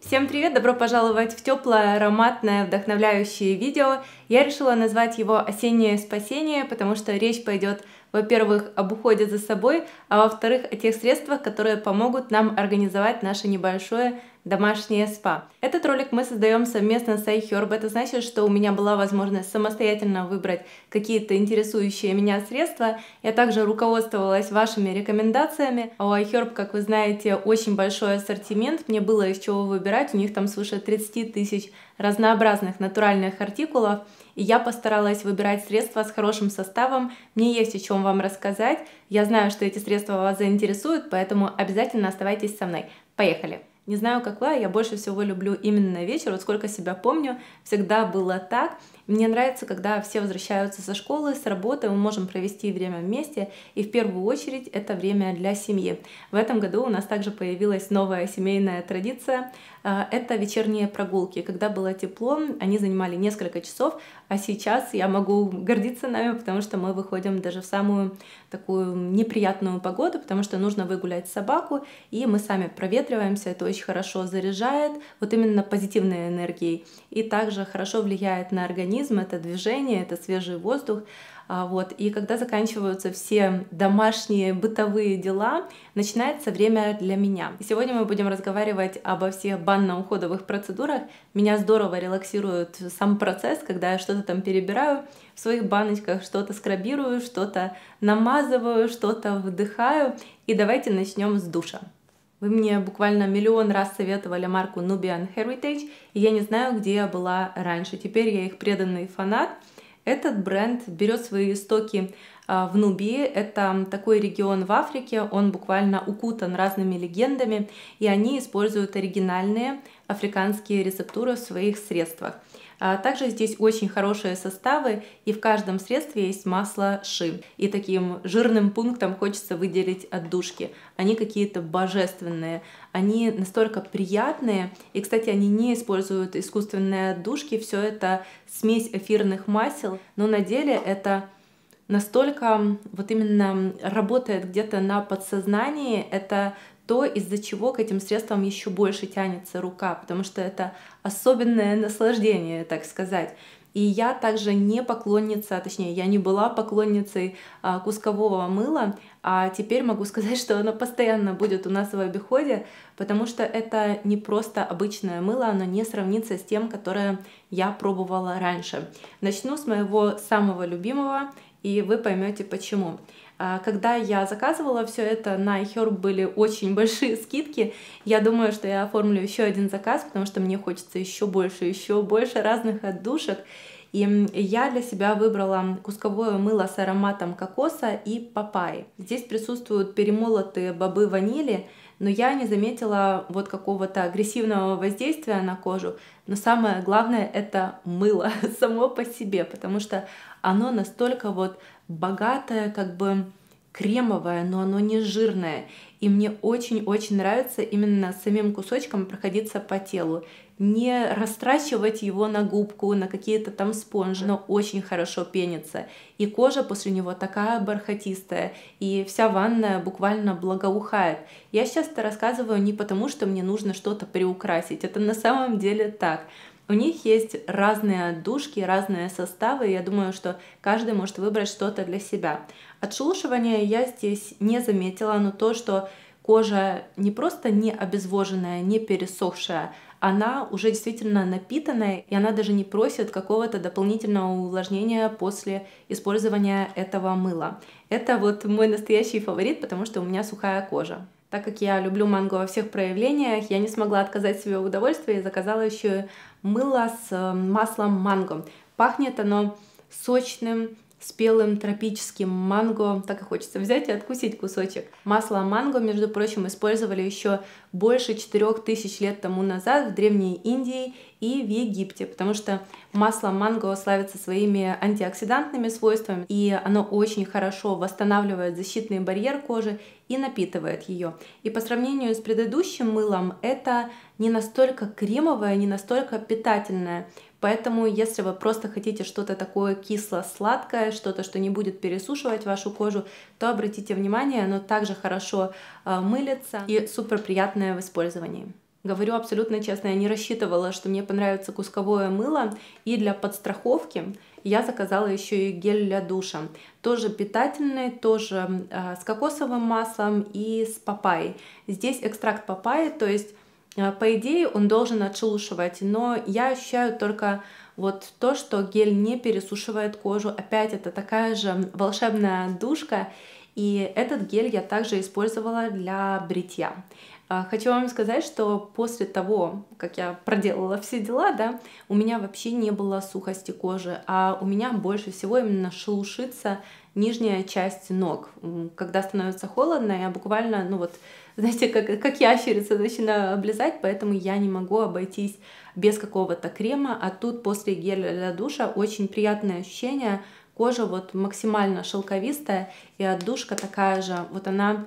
Всем привет! Добро пожаловать в теплое, ароматное, вдохновляющее видео. Я решила назвать его «Осеннее спасение», потому что речь пойдет, во-первых, об уходе за собой, а во-вторых, о тех средствах, которые помогут нам организовать наше небольшое домашнее спа. Этот ролик мы создаем совместно с iHerb. Это значит, что у меня была возможность самостоятельно выбрать какие-то интересующие меня средства. Я также руководствовалась вашими рекомендациями. А у iHerb, как вы знаете, очень большой ассортимент. Мне было из чего выбирать. У них там свыше 30 тысяч разнообразных натуральных артикулов. И я постаралась выбирать средства с хорошим составом. Мне есть о чем вам рассказать. Я знаю, что эти средства вас заинтересуют, поэтому обязательно оставайтесь со мной. Поехали! Не знаю, как вы, я больше всего люблю именно вечер. Вот сколько себя помню, всегда было так. Мне нравится, когда все возвращаются со школы, с работы, мы можем провести время вместе, и в первую очередь это время для семьи. В этом году у нас также появилась новая семейная традиция. Это вечерние прогулки. Когда было тепло, они занимали несколько часов, а сейчас я могу гордиться нами, потому что мы выходим даже в самую такую неприятную погоду, потому что нужно выгулять собаку, и мы сами проветриваемся. Это очень хорошо заряжает, вот именно позитивной энергией, и также хорошо влияет на организм. Это движение, это свежий воздух. И когда заканчиваются все домашние бытовые дела, начинается время для меня. И сегодня мы будем разговаривать обо всех банно-уходовых процедурах. Меня здорово релаксирует сам процесс, когда я что-то там перебираю в своих баночках, что-то скрабирую, что-то намазываю, что-то вдыхаю. И давайте начнем с душа. Вы мне буквально миллион раз советовали марку Nubian Heritage, и я не знаю, где я была раньше. Теперь я их преданный фанат. Этот бренд берет свои истоки в Нубии. Это такой регион в Африке, он буквально укутан разными легендами, и они используют оригинальные африканские рецептуры в своих средствах. Также здесь очень хорошие составы, и в каждом средстве есть масло ши. И таким жирным пунктом хочется выделить отдушки. Они какие-то божественные, они настолько приятные. И, кстати, они не используют искусственные отдушки, все это смесь эфирных масел, но на деле это настолько вот именно работает где-то на подсознании, это то, из-за чего к этим средствам еще больше тянется рука, потому что это особенное наслаждение, так сказать. И я также не поклонница, точнее, я не была поклонницей кускового мыла, а теперь могу сказать, что оно постоянно будет у нас в обиходе, потому что это не просто обычное мыло, оно не сравнится с тем, которое я пробовала раньше. Начну с моего самого любимого, и вы поймете почему. Когда я заказывала все это, на iHerb были очень большие скидки. Я думаю, что я оформлю еще один заказ, потому что мне хочется еще больше разных отдушек. И я для себя выбрала кусковое мыло с ароматом кокоса и папайи. Здесь присутствуют перемолотые бобы ванили, но я не заметила вот какого-то агрессивного воздействия на кожу. Но самое главное — это мыло само по себе, потому что оно настолько вот богатое, как бы кремовое, но оно не жирное. И мне очень-очень нравится именно самим кусочком проходиться по телу. Не растрачивать его на губку, на какие-то там спонжи, но очень хорошо пенится. И кожа после него такая бархатистая, и вся ванная буквально благоухает. Я сейчас это рассказываю не потому, что мне нужно что-то приукрасить. Это на самом деле так. У них есть разные отдушки, разные составы, и я думаю, что каждый может выбрать что-то для себя. Отшелушивания я здесь не заметила, но то, что кожа не просто не обезвоженная, не пересохшая, она уже действительно напитанная, и она даже не просит какого-то дополнительного увлажнения после использования этого мыла. Это вот мой настоящий фаворит, потому что у меня сухая кожа. Так как я люблю манго во всех проявлениях, я не смогла отказать себе в удовольствии и заказала еще мыло с маслом манго. Пахнет оно сочным, спелым тропическим манго, так и хочется взять и откусить кусочек. Масло манго, между прочим, использовали еще больше 4000 лет тому назад в Древней Индии и в Египте, потому что масло манго славится своими антиоксидантными свойствами, и оно очень хорошо восстанавливает защитный барьер кожи и напитывает ее. И по сравнению с предыдущим мылом это не настолько кремовое, не настолько питательное. Поэтому, если вы просто хотите что-то такое кисло-сладкое, что-то, что не будет пересушивать вашу кожу, то обратите внимание, оно также хорошо мылится и супер приятное в использовании. Говорю абсолютно честно, я не рассчитывала, что мне понравится кусковое мыло, и для подстраховки я заказала еще и гель для душа. Тоже питательный, тоже с кокосовым маслом и с папайей. Здесь экстракт папайи, то есть по идее он должен отшелушивать, но я ощущаю только вот то, что гель не пересушивает кожу. Опять это такая же волшебная душка. И этот гель я также использовала для бритья. Хочу вам сказать, что после того, как я проделала все дела, да, у меня вообще не было сухости кожи, а у меня больше всего именно шелушится нижняя часть ног. Когда становится холодно, я буквально, ну вот, знаете, как ящерица начинаю облизать, поэтому я не могу обойтись без какого-то крема, а тут после геля для душа очень приятное ощущение. Кожа вот максимально шелковистая, и отдушка такая же. Вот она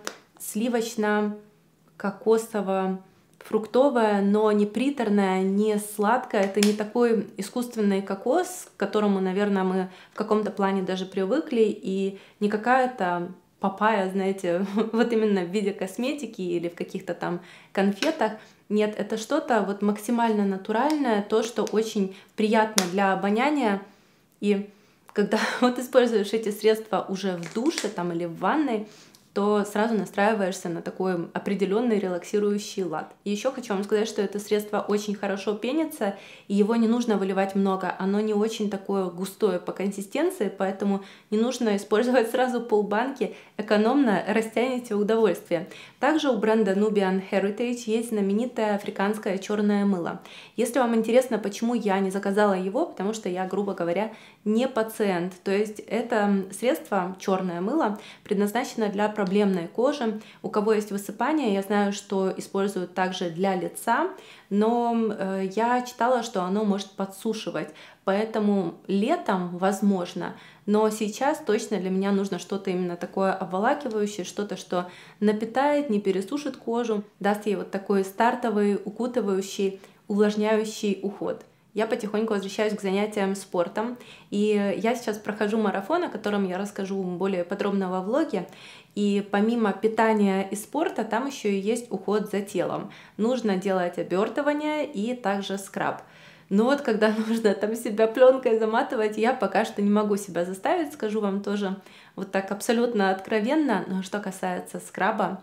сливочно-кокосово-фруктовая, но не приторная, не сладкая. Это не такой искусственный кокос, к которому, наверное, мы в каком-то плане даже привыкли, и не какая-то папайя, знаете, вот именно в виде косметики или в каких-то там конфетах. Нет, это что-то вот максимально натуральное, то, что очень приятно для обоняния. И когда вот используешь эти средства уже в душе там, или в ванной, то сразу настраиваешься на такой определенный релаксирующий лад. И еще хочу вам сказать, что это средство очень хорошо пенится, и его не нужно выливать много. Оно не очень такое густое по консистенции, поэтому не нужно использовать сразу полбанки, экономно растяните удовольствие. Также у бренда Nubian Heritage есть знаменитое африканское черное мыло. Если вам интересно, почему я не заказала его, потому что я, грубо говоря, не пациент. То есть это средство, черное мыло, предназначено для проблемной кожи. У кого есть высыпание, я знаю, что используют также для лица, но я читала, что оно может подсушивать. Поэтому летом возможно, но сейчас точно для меня нужно что-то именно такое обволакивающее, что-то, что напитает, не пересушит кожу, даст ей вот такой стартовый, укутывающий, увлажняющий уход. Я потихоньку возвращаюсь к занятиям спортом, и я сейчас прохожу марафон, о котором я расскажу более подробно во влоге. И помимо питания и спорта, там еще и есть уход за телом. Нужно делать обертывание и также скраб. Но вот когда нужно там себя пленкой заматывать, я пока что не могу себя заставить, скажу вам тоже вот так абсолютно откровенно. Но что касается скраба,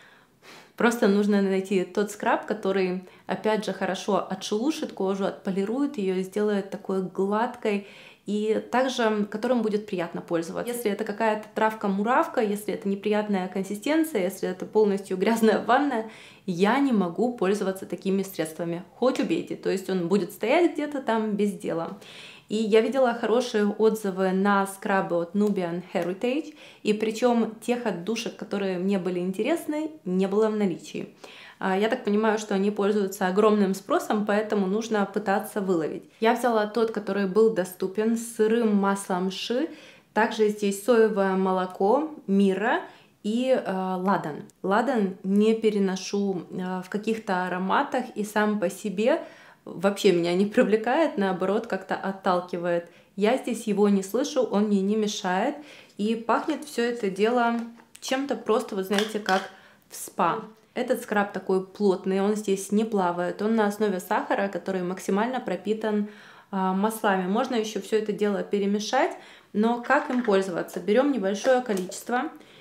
просто нужно найти тот скраб, который, опять же, хорошо отшелушит кожу, отполирует ее, сделает такой гладкой и также которым будет приятно пользоваться. Если это какая-то травка-муравка, если это неприятная консистенция, если это полностью грязная ванна, я не могу пользоваться такими средствами. Хоть убейте, то есть он будет стоять где-то там без дела. И я видела хорошие отзывы на скрабы от Nubian Heritage, и причем тех отдушек, которые мне были интересны, не было в наличии. Я так понимаю, что они пользуются огромным спросом, поэтому нужно пытаться выловить. Я взяла тот, который был доступен, с сырым маслом ши. Также здесь соевое молоко, мира и ладан. Ладан не переношу в каких-то ароматах и сам по себе вообще меня не привлекает, наоборот, как-то отталкивает. Я здесь его не слышу, он мне не мешает. И пахнет все это дело чем-то просто, вы знаете, как в спа. Этот скраб такой плотный, он здесь не плавает. Он на основе сахара, который максимально пропитан маслами. Можно еще все это дело перемешать, но как им пользоваться? Берем небольшое количество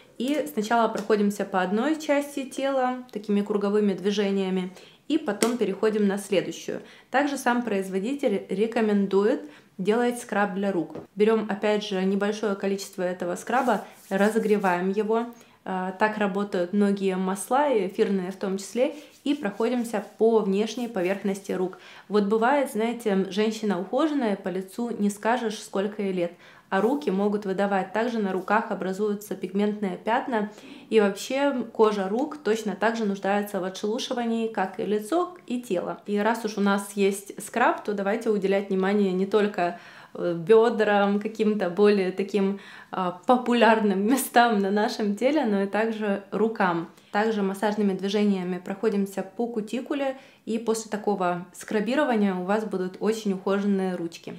и сначала проходимся по одной части тела такими круговыми движениями, и потом переходим на следующую. Также сам производитель рекомендует делать скраб для рук. Берем опять же небольшое количество этого скраба, разогреваем его. Так работают многие масла, и эфирные в том числе, и проходимся по внешней поверхности рук. Вот бывает, знаете, женщина ухоженная, по лицу не скажешь, сколько ей лет, а руки могут выдавать. Также на руках образуются пигментные пятна, и вообще кожа рук точно так же нуждается в отшелушивании, как и лицо, и тело. И раз уж у нас есть скраб, то давайте уделять внимание не только бедрам, каким-то более таким популярным местам на нашем теле, но и также рукам. Также массажными движениями проходимся по кутикуле, и после такого скрабирования у вас будут очень ухоженные ручки.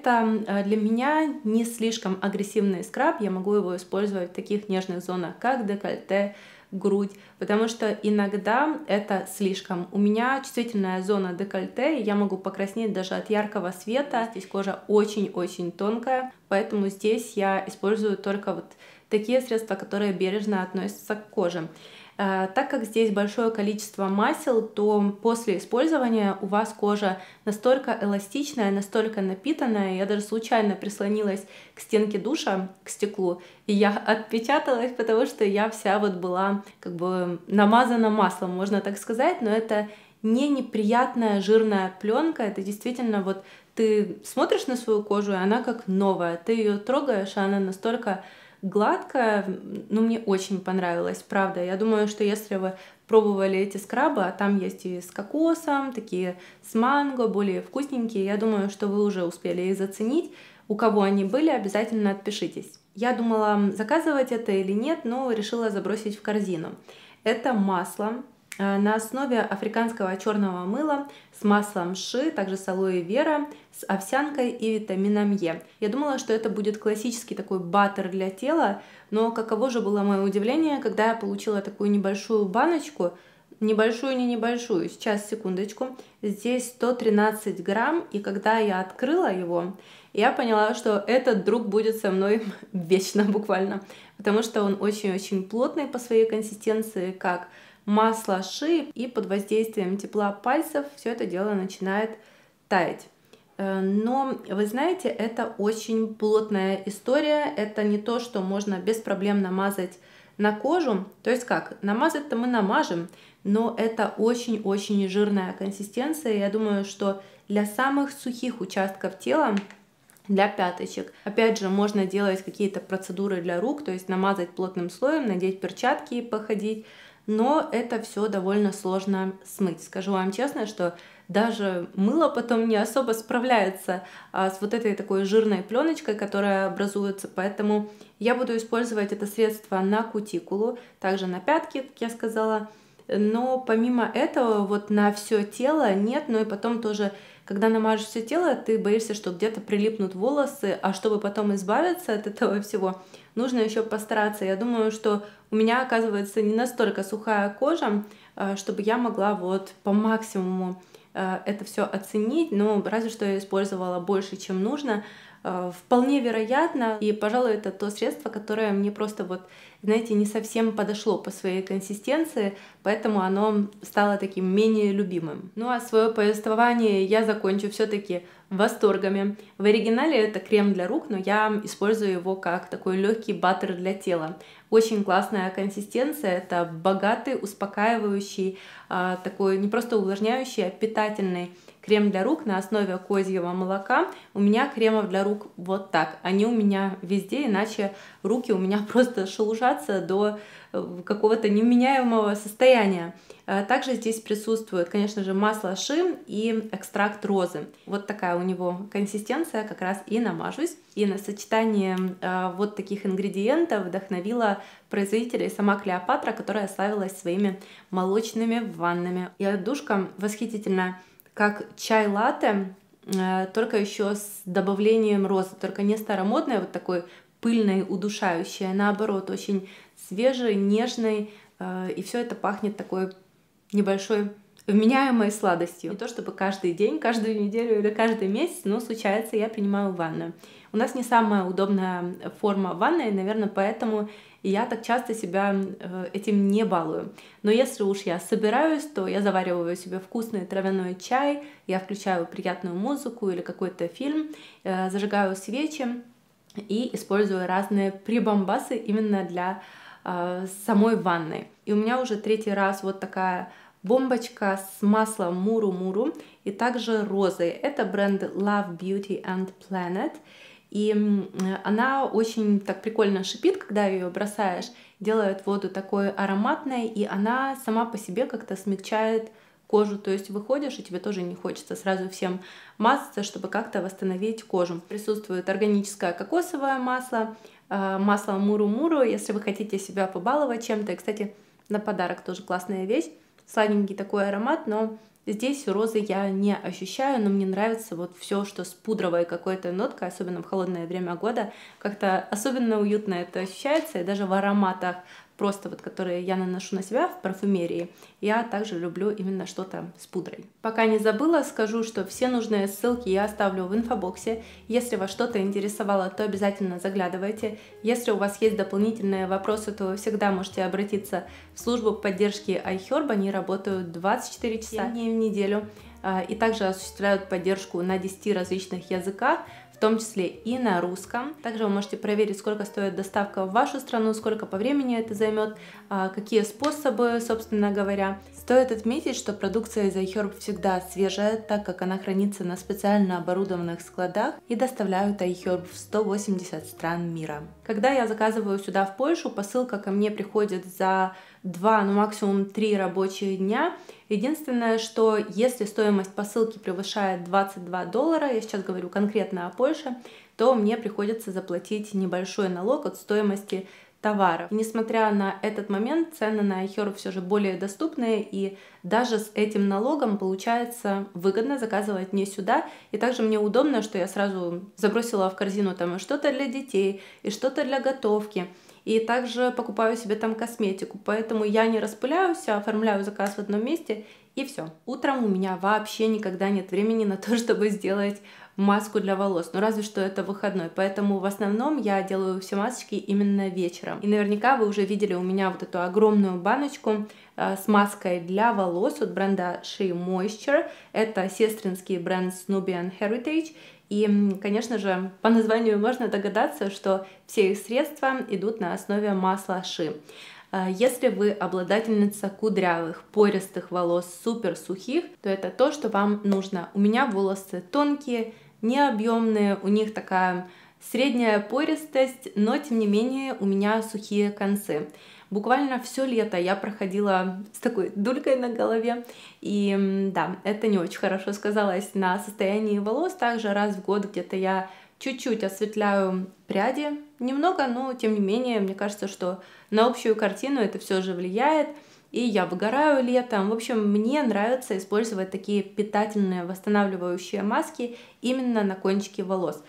Это для меня не слишком агрессивный скраб, я могу его использовать в таких нежных зонах, как декольте, грудь, потому что иногда это слишком. У меня чувствительная зона декольте, и я могу покраснеть даже от яркого света. Здесь кожа очень-очень тонкая, поэтому здесь я использую только вот такие средства, которые бережно относятся к коже. Так как здесь большое количество масел, то после использования у вас кожа настолько эластичная, настолько напитанная. Я даже случайно прислонилась к стенке душа, к стеклу, и я отпечаталась, потому что я вся вот была как бы намазана маслом, можно так сказать, но это не неприятная жирная пленка, это действительно вот ты смотришь на свою кожу, и она как новая, ты ее трогаешь, и она настолько гладкая, ну, мне очень понравилось, правда. Я думаю, что если вы пробовали эти скрабы, а там есть и с кокосом, такие с манго, более вкусненькие, я думаю, что вы уже успели их заценить. У кого они были, обязательно отпишитесь. Я думала, заказывать это или нет, но решила забросить в корзину. Это масло на основе африканского черного мыла с маслом ши, также с алоэ вера, с овсянкой и витамином Е. Я думала, что это будет классический такой баттер для тела, но каково же было мое удивление, когда я получила такую небольшую баночку, небольшую, не небольшую, сейчас, секундочку, здесь 113 грамм, и когда я открыла его, я поняла, что этот друг будет со мной вечно буквально, потому что он очень-очень плотный по своей консистенции, как масло ши, и под воздействием тепла пальцев все это дело начинает таять. Но вы знаете, это очень плотная история, это не то, что можно без проблем намазать на кожу. То есть как, намазать-то мы намажем, но это очень-очень жирная консистенция. Я думаю, что для самых сухих участков тела, для пяточек, опять же, можно делать какие-то процедуры для рук, то есть намазать плотным слоем, надеть перчатки и походить. Но это все довольно сложно смыть. Скажу вам честно, что даже мыло потом не особо справляется с вот этой такой жирной пленочкой, которая образуется, поэтому я буду использовать это средство на кутикулу, также на пятки, как я сказала, но помимо этого вот на все тело нет, но и потом тоже, когда намажешь все тело, ты боишься, что где-то прилипнут волосы, а чтобы потом избавиться от этого всего, нужно еще постараться. Я думаю, что у меня, оказывается, не настолько сухая кожа, чтобы я могла вот по максимуму это все оценить, но разве что я использовала больше, чем нужно. Вполне вероятно, и, пожалуй, это то средство, которое мне просто вот, знаете, не совсем подошло по своей консистенции, поэтому оно стало таким менее любимым. Ну а свое повествование я закончу все-таки восторгами. В оригинале это крем для рук, но я использую его как такой легкий баттер для тела. Очень классная консистенция, это богатый, успокаивающий, такой не просто увлажняющий, а питательный крем для рук на основе козьего молока. У меня кремов для рук вот так. Они у меня везде, иначе руки у меня просто шелушатся до какого-то невменяемого состояния. Также здесь присутствует, конечно же, масло ши и экстракт розы. Вот такая у него консистенция, как раз и намажусь. И на сочетание вот таких ингредиентов вдохновила производителя сама Клеопатра, которая славилась своими молочными ваннами. И отдушка восхитительная, как чай-латте, только еще с добавлением розы, только не старомодная, вот такой пыльной, удушающей, а наоборот, очень свежей, нежной, и все это пахнет такой небольшой вменяемой сладостью. Не то чтобы каждый день, каждую неделю или каждый месяц, но случается, я принимаю ванную. У нас не самая удобная форма ванной, наверное, поэтому я так часто себя этим не балую. Но если уж я собираюсь, то я завариваю себе вкусный травяной чай, я включаю приятную музыку или какой-то фильм, зажигаю свечи и использую разные прибамбасы именно для самой ванной. И у меня уже третий раз вот такая бомбочка с маслом Муру-Муру и также розой. Это бренд Love Beauty and Planet. И она очень так прикольно шипит, когда ее бросаешь, делает воду такой ароматной, и она сама по себе как-то смягчает кожу. То есть выходишь, и тебе тоже не хочется сразу всем мазаться, чтобы как-то восстановить кожу. Присутствует органическое кокосовое масло, масло Муру-Муру, если вы хотите себя побаловать чем-то. И, кстати, на подарок тоже классная вещь. Сладенький такой аромат, но здесь розы я не ощущаю, но мне нравится вот все, что с пудровой какой-то ноткой, особенно в холодное время года, как-то особенно уютно это ощущается, и даже в ароматах просто вот которые я наношу на себя в парфюмерии, я также люблю именно что-то с пудрой. Пока не забыла, скажу, что все нужные ссылки я оставлю в инфобоксе. Если вас что-то интересовало, то обязательно заглядывайте. Если у вас есть дополнительные вопросы, то вы всегда можете обратиться в службу поддержки iHerb. Они работают 24 часа дней в неделю и также осуществляют поддержку на 10 различных языках, в том числе и на русском. Также вы можете проверить, сколько стоит доставка в вашу страну, сколько по времени это займет, какие способы, собственно говоря. Стоит отметить, что продукция из iHerb всегда свежая, так как она хранится на специально оборудованных складах и доставляют iHerb в 180 стран мира. Когда я заказываю сюда в Польшу, посылка ко мне приходит за 2, ну максимум 3 рабочих дня. Единственное, что если стоимость посылки превышает $22, я сейчас говорю конкретно о Польше, то мне приходится заплатить небольшой налог от стоимости товаров. И несмотря на этот момент, цены на iHerb все же более доступные, и даже с этим налогом получается выгодно заказывать не сюда. И также мне удобно, что я сразу забросила в корзину там и что-то для детей, и что-то для готовки. И также покупаю себе там косметику, поэтому я не распыляюсь, а оформляю заказ в одном месте, и все. Утром у меня вообще никогда нет времени на то, чтобы сделать маску для волос, ну разве что это выходной, поэтому в основном я делаю все масочки именно вечером. И наверняка вы уже видели у меня вот эту огромную баночку с маской для волос от бренда She Moisture, это сестринский бренд Nubian Heritage. И, конечно же, по названию можно догадаться, что все их средства идут на основе масла She. Если вы обладательница кудрявых, пористых волос, супер сухих, то это то, что вам нужно. У меня волосы тонкие, необъемные, у них такая средняя пористость, но тем не менее у меня сухие концы. Буквально все лето я проходила с такой дулькой на голове, и да, это не очень хорошо сказалось на состоянии волос. Также раз в год где-то я чуть-чуть осветляю пряди, немного, но тем не менее, мне кажется, что на общую картину это все же влияет, и я выгораю летом. В общем, мне нравится использовать такие питательные восстанавливающие маски именно на кончике волос.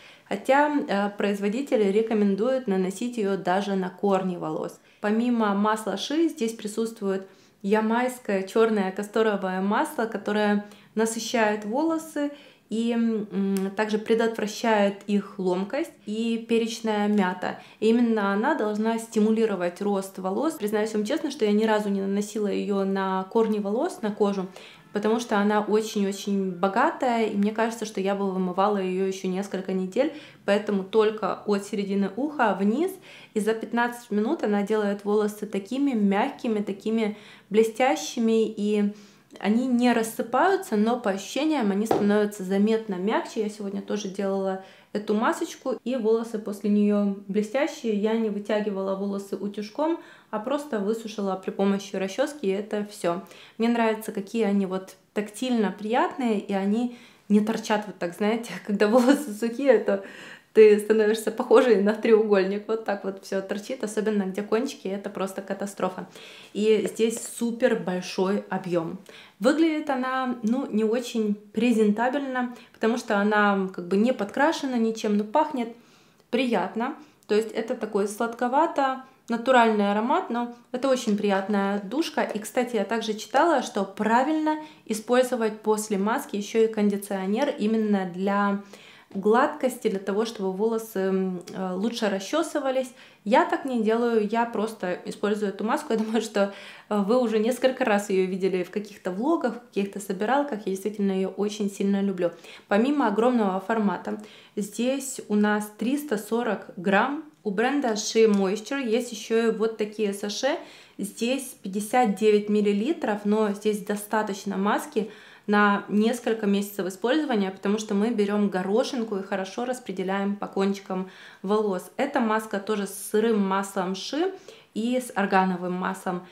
Хотя производители рекомендуют наносить ее даже на корни волос. Помимо масла She здесь присутствует ямайское черное касторовое масло, которое насыщает волосы и также предотвращает их ломкость, и перечная мята. И именно она должна стимулировать рост волос. Признаюсь вам честно, что я ни разу не наносила ее на корни волос, на кожу, потому что она очень-очень богатая, и мне кажется, что я бы вымывала ее еще несколько недель, поэтому только от середины уха вниз, и за 15 минут она делает волосы такими мягкими, такими блестящими, и они не рассыпаются, но по ощущениям они становятся заметно мягче. Я сегодня тоже делала эту масочку, и волосы после нее блестящие. Я не вытягивала волосы утюжком, а просто высушила при помощи расчески, и это все. Мне нравится, какие они вот тактильно приятные, и они не торчат вот так, знаете, когда волосы сухие, то ты становишься похожей на треугольник. Вот так вот все торчит, особенно где кончики, это просто катастрофа. И здесь супер большой объем. Выглядит она, ну, не очень презентабельно, потому что она как бы не подкрашена ничем, но пахнет приятно. То есть это такой сладковато, натуральный аромат, но это очень приятная душка. И, кстати, я также читала, что правильно использовать после маски еще и кондиционер именно для гладкости, для того, чтобы волосы лучше расчесывались. Я так не делаю, я просто использую эту маску. Я думаю, что вы уже несколько раз ее видели в каких-то влогах, в каких-то собиралках. Я действительно ее очень сильно люблю. Помимо огромного формата, здесь у нас 340 грамм. У бренда She Moisture есть еще и вот такие саше. Здесь 59 миллилитров, но здесь достаточно маски на несколько месяцев использования, потому что мы берем горошинку и хорошо распределяем по кончикам волос. Эта маска тоже с сырым маслом She и с органовым маслом.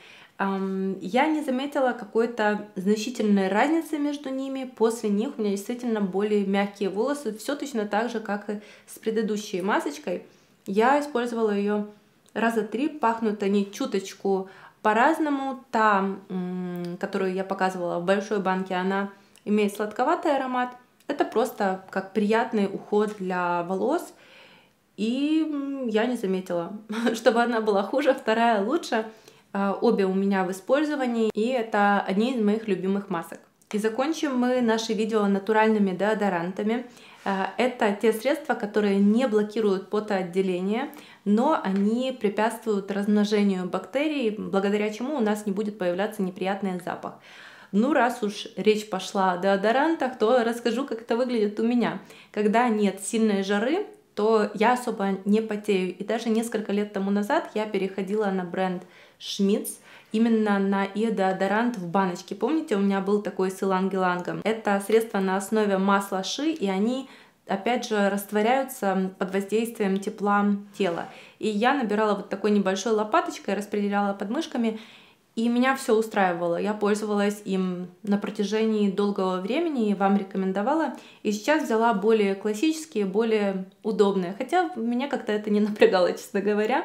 Я не заметила какой-то значительной разницы между ними. После них у меня действительно более мягкие волосы. Все точно так же, как и с предыдущей масочкой. Я использовала ее раза 3. Пахнут они чуточку по-разному. Та, которую я показывала в большой банке, она имеет сладковатый аромат. Это просто как приятный уход для волос. И я не заметила, чтобы одна была хуже, вторая лучше. Обе у меня в использовании, и это одни из моих любимых масок. И закончим мы наше видео натуральными деодорантами. Это те средства, которые не блокируют потоотделение, но они препятствуют размножению бактерий, благодаря чему у нас не будет появляться неприятный запах. Ну, раз уж речь пошла о деодорантах, то расскажу, как это выглядит у меня. Когда нет сильной жары, то я особо не потею. И даже несколько лет тому назад я переходила на бренд Schmidt's, именно на деодорант в баночке. Помните, у меня был такой с иланг-илангом? Это средство на основе масла ши, и они, опять же, растворяются под воздействием тепла тела. И я набирала вот такой небольшой лопаточкой, распределяла подмышками, и меня все устраивало. Я пользовалась им на протяжении долгого времени и вам рекомендовала. И сейчас взяла более классические, более удобные. Хотя меня как-то это не напрягало, честно говоря.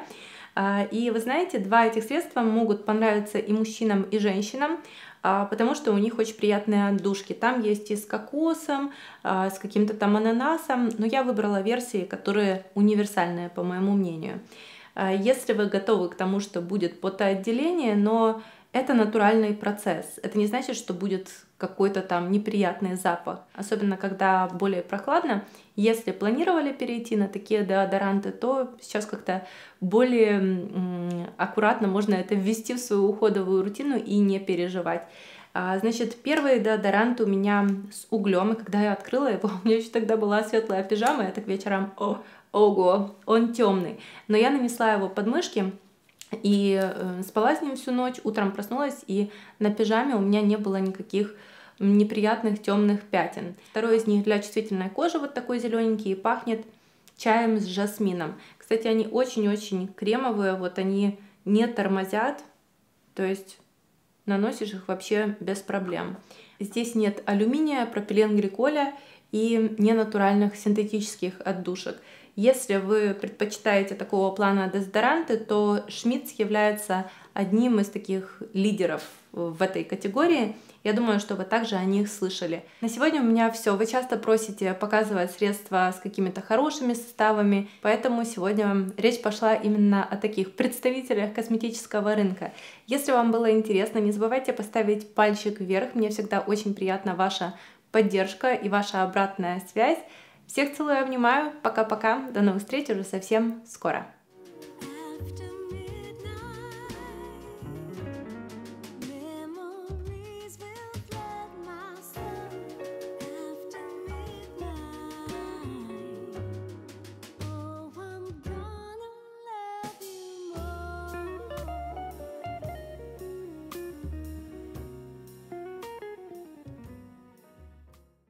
И вы знаете, два этих средства могут понравиться и мужчинам, и женщинам, потому что у них очень приятные отдушки. Там есть и с кокосом, с каким-то там ананасом, но я выбрала версии, которые универсальные, по моему мнению. Если вы готовы к тому, что будет потоотделение, но это натуральный процесс. Это не значит, что будет какой-то там неприятный запах. Особенно, когда более прохладно. Если планировали перейти на такие деодоранты, то сейчас как-то более аккуратно можно это ввести в свою уходовую рутину и не переживать. Значит, первый деодорант у меня с углем, и когда я открыла его, у меня еще тогда была светлая пижама, я так вечером, ого, он темный. Но я нанесла его под мышки и спала с ним всю ночь, утром проснулась, и на пижаме у меня не было никаких неприятных темных пятен. Второй из них для чувствительной кожи, вот такой зелененький, и пахнет чаем с жасмином. Кстати, они очень-очень кремовые, вот они не тормозят, то есть наносишь их вообще без проблем. Здесь нет алюминия, пропиленгликоля и ненатуральных синтетических отдушек. Если вы предпочитаете такого плана дезодоранты, то Schmidt's является одним из таких лидеров в этой категории. Я думаю, что вы также о них слышали. На сегодня у меня все. Вы часто просите показывать средства с какими-то хорошими составами, поэтому сегодня речь пошла именно о таких представителях косметического рынка. Если вам было интересно, не забывайте поставить пальчик вверх. Мне всегда очень приятна ваша поддержка и ваша обратная связь. Всех целую и обнимаю. Пока-пока. До новых встреч уже совсем скоро.